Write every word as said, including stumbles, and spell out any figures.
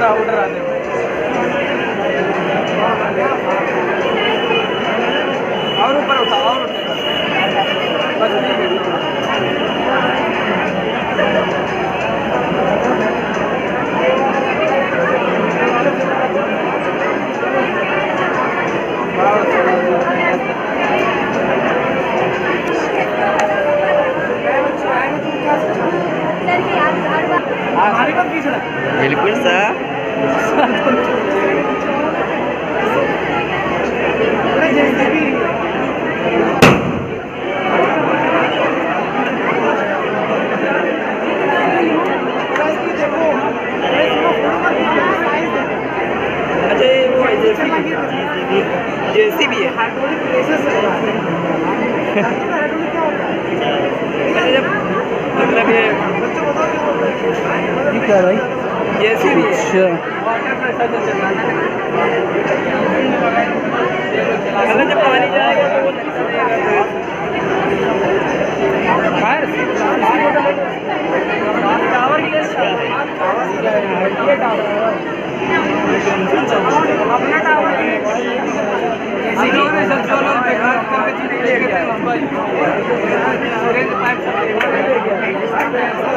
उधर आते हो और ऊपर उठाओ और बिल्कुल सर अच्छा ये वो है जेसीबी है मतलब ये क्या भाई जेसीबी है मतलब जब पानी जाएगा तो वो टावर की अपना टावर हम लोगों ने सब सौ लोग पे घाट करके चीज़ ले गए थे